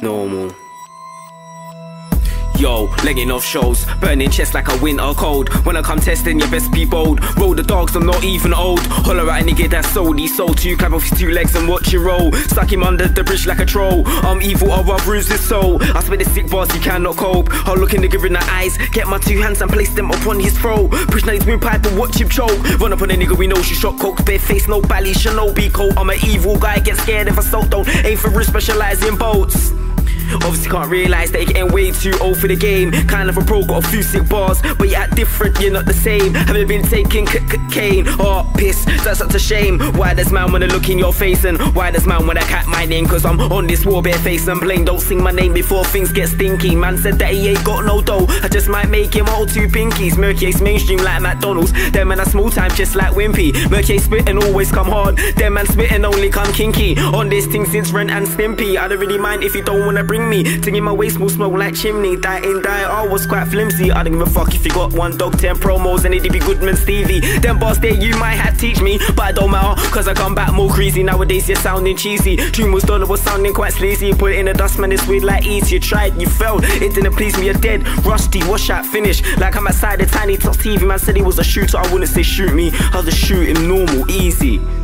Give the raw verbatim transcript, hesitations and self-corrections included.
normal. Yo, legging off shows, burning chest like a winter cold. When I come testing, you best be bold. Roll the dogs, I'm not even old. Holler at a nigga that's sold, he's sold to you. Clap off his two legs and watch it roll. Stuck him under the bridge like a troll. I'm evil, I'll rub bruise his soul. I spit the sick bars, he cannot cope. I'll look in the nigga in the eyes, get my two hands and place them upon his throat. Push down his windpipe and watch him choke. Run up on a nigga, we know she shot coke. Bare face, no bally, shinobi coat. I'm an evil guy, get scared if I soak. Don't aim for real, specialise in boats. Obviously can't realise that you're getting way too old for the game. Kind of a pro, got a few sick bars, but you act different, you're not the same. Haven't been taking cocaine. Oh, piss, that's such a shame. Why does man wanna look in your face, and why does man wanna cat my name? Cause I'm on this war, bare face and blame. Don't sing my name before things get stinky. Man said that he ain't got no dough, I just might make him hold two pinkies. Mercury's mainstream like McDonald's, them man are small time just like Wimpy. Mercury spitting always come hard, them man spitting only come kinky. On this thing since Ren and Stimpy, I don't really mind if you don't wanna bring me. Ting in my waist will smoke like chimney. That ain't die, I was quite flimsy. I don't give a fuck if you got one dog, ten promos and it'd be Goodman Stevie. Them bars there you might have teach me, but it don't matter, cause I come back more crazy. Nowadays you're sounding cheesy. Tune was dollar was sounding quite sleazy. Put it in the dust, man, it's weird like easy. You tried, you failed, it didn't please me, you're dead. Rusty, wash out, finish. Like I'm outside the tiny top T V, man said he was a shooter. I wouldn't say shoot me, I'll just shoot him normal, easy.